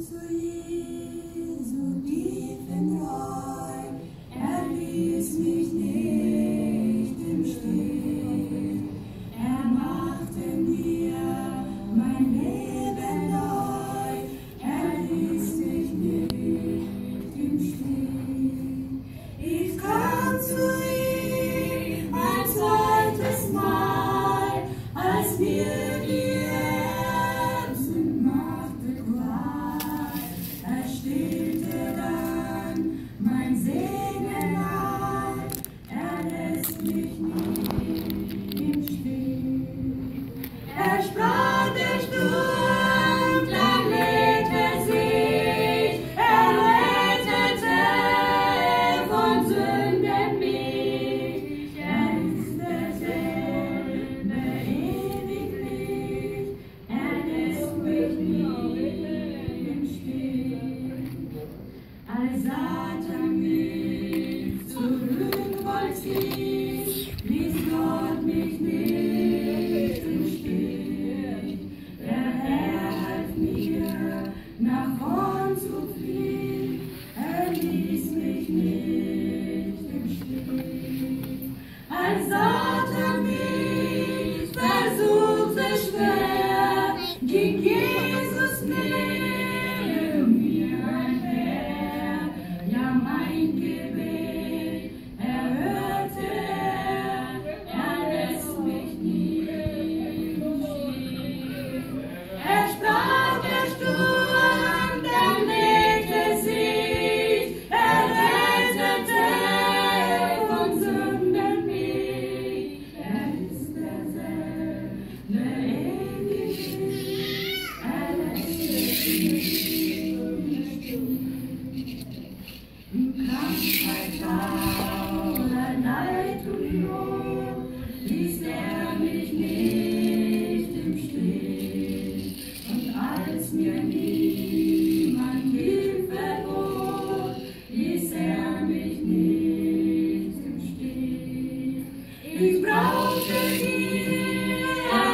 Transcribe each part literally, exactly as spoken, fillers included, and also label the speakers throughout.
Speaker 1: zu Jesu tiefen Reich, er ließ mich nicht im Stich, er machte mir mein Leben neu, er ließ mich nicht im Stich. Ich kam zu ihm ein zweites Mal, als mir die Herzen machte Qual. Er stillte dann mein Segen ein, er lässt mich nicht im Stich. Er sprach, der Sturm, dann legte sich, er rettete von Sünden mich. Er ist derselbe ewiglich, er lässt mich nicht im Stich. Als Satan mich zurück wollte ziehen, ließ Gott mich nicht im Stich. Der Herr half mir, nach vorn zu fliehen, er ließ mich nicht im Stich. Als Satan mich versuchte schwer, ging Jesus neben mir einher. Ja, mein Gebet erhörte er, er lässt mich nie im Stich. Er sprach, der Sturm, dann legte sich, er rettete von Sünden mich. Er ist derselbe ewig, er lässt mich nicht im Stich. In Krankheit, Trauer, Leid und Not ließ er mich nicht im Stich. Und als mir niemand Hilfe bot, ließ er mich nicht im Stich. Ich brauchte die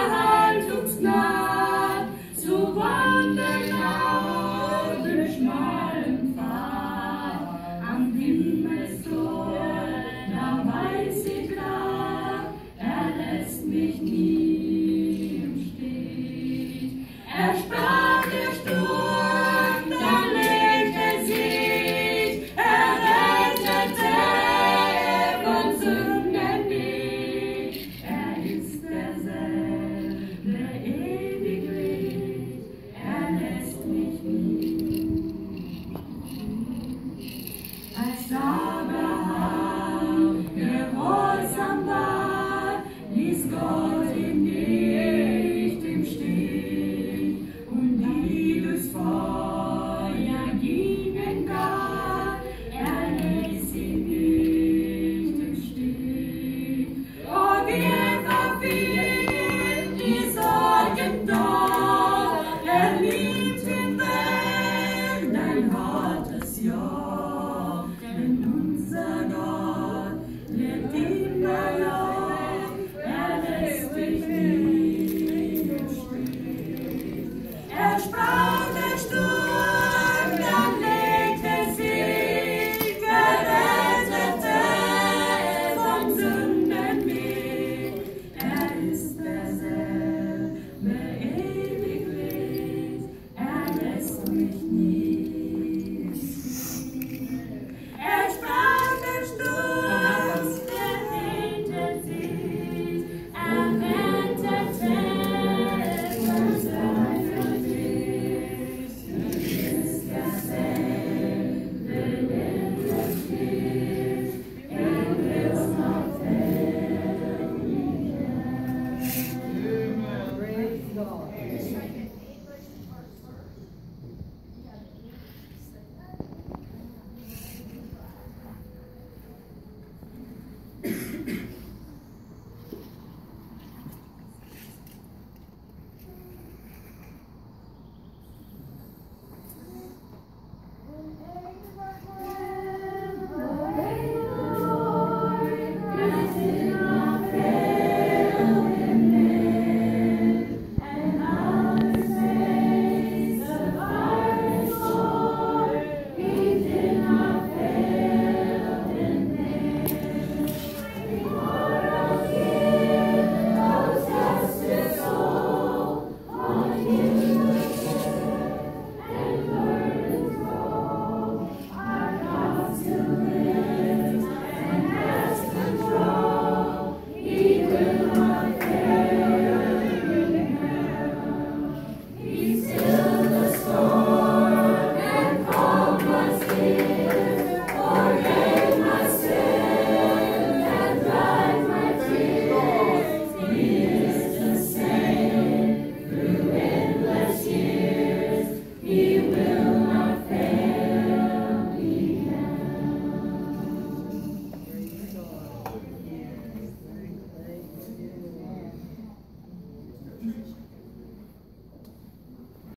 Speaker 1: Erhaltungsgnade, zu wandeln auf dem schmalen Pfad. Am Himmelstor, da weiß ich grad, er lässt mich nie im Stich. Er sprach, der Sturm, dann legte sich, er rettete von Sünden mich. Er ist derselbe ewiglich, er lässt mich nie. Als Abraham gehorsam war, ließ Gott ihn nicht im Stich. Und die durchs Feuer gingen gar, er ließ ihn nicht im Stich. Oh, wir verfielen die Sorgen doch, er liebt ihn weg, dein hartes Joch. Denn unser Gott lebt immer noch, er lässt dich nie im Stich. Er sprach, der Sturm,